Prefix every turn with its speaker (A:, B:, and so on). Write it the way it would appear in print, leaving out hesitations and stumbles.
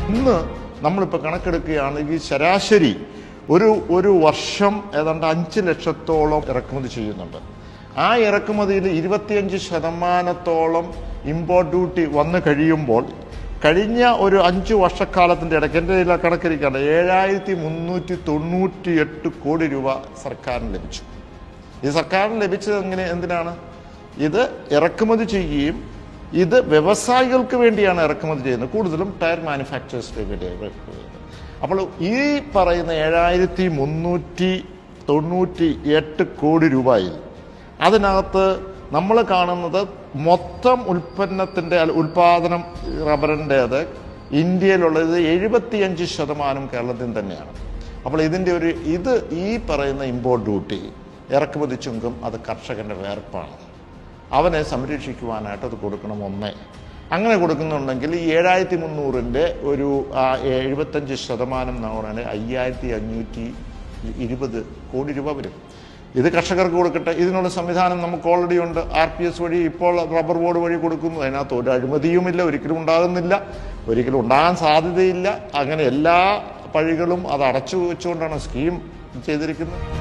A: ഇന്ന് നമ്മളിപ്പോൾ കണക്കെടുക്കുകയാണെങ്കിൽ ശരാശരി ഒരു വർഷം ഏതാണ്ട് 5 ലക്ഷത്തോളം ഇറക്കുമതി ചെയ്യുന്നുണ്ട്. ആ ഇറക്കുമതിയിൽ 25% ഇമ്പോർട്ട് ഡ്യൂട്ടി വന്നു കഴിയുമ്പോൾ കഴിഞ്ഞ ഒരു 5 വർഷക്കാലത്തിൻ്റെ ഇടയ്ക്ക് എൻ്റെ കണക്കിരിക്കാണ് 7398 കോടി രൂപ സർക്കാരിന് ലഭിച്ചു. ഈ സർക്കാരിന് ലഭിച്ചത് എന്തിനാണ്? ഇത് ഇറക്കുമതി ചെയ്യുകയും ഇത് വ്യവസായികൾക്ക് വേണ്ടിയാണ് ഇറക്കുമതി ചെയ്യുന്നത്, കൂടുതലും ടയർ മാനുഫാക്ചേഴ്സിന് വേണ്ടിയാണ്. അപ്പോൾ ഈ പറയുന്ന 7398 കോടി രൂപയിൽ അതിനകത്ത് നമ്മൾ കാണുന്നത് മൊത്തം ഉൽപ്പാദനം റബ്ബറിൻ്റേത് ഇന്ത്യയിലുള്ളത് 75% കേരളത്തിൽ തന്നെയാണ്. അപ്പോൾ ഈ പറയുന്ന ഇമ്പോർട്ട് ഡ്യൂട്ടി ഇറക്കുമതി ചുങ്കം അത് കർഷകൻ്റെ വേർപ്പാണ്. അവനെ സംരക്ഷിക്കുവാനായിട്ട് അത് കൊടുക്കണം. അങ്ങനെ കൊടുക്കുന്നുണ്ടെങ്കിൽ ഈ 7300-ൻ്റെ ഒരു 75% എന്ന് പറയുന്നത് 5520 കോടി രൂപ വരും. ഇത് കർഷകർക്ക് കൊടുക്കട്ടെ. ഇതിനുള്ള സംവിധാനം നമുക്ക് ഓൾറെഡി ഉണ്ട്. RPS വഴി ഇപ്പോൾ റബ്ബർ ബോർഡ് വഴി കൊടുക്കുന്നു. അതിനകത്ത് ഒരു അഴിമതിയുമില്ല, ഒരിക്കലും ഉണ്ടാകുന്നില്ല, ഒരിക്കലും ഉണ്ടാകാൻ സാധ്യതയില്ല. അങ്ങനെ എല്ലാ പഴികളും അത് അടച്ചു വെച്ചുകൊണ്ടാണ് സ്കീം ചെയ്തിരിക്കുന്നത്.